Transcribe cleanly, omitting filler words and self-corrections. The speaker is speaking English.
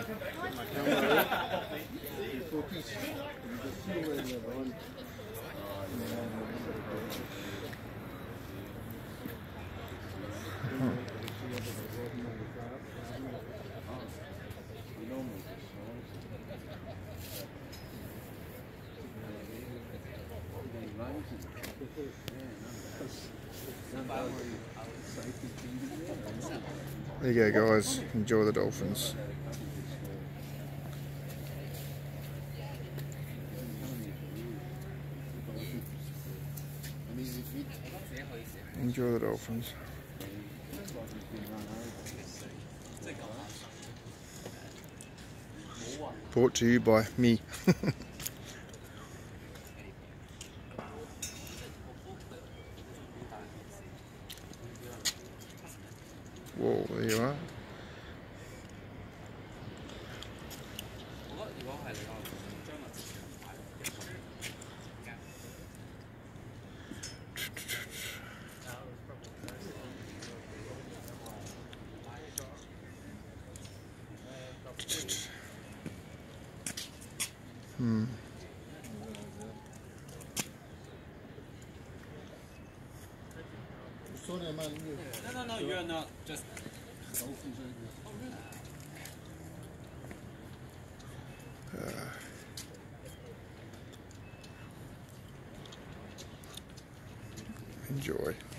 There you go, guys. Enjoy the Dolphins. Enjoy the Dolphins. Brought to you by me. Whoa, there you are. No, you're not just. Enjoy.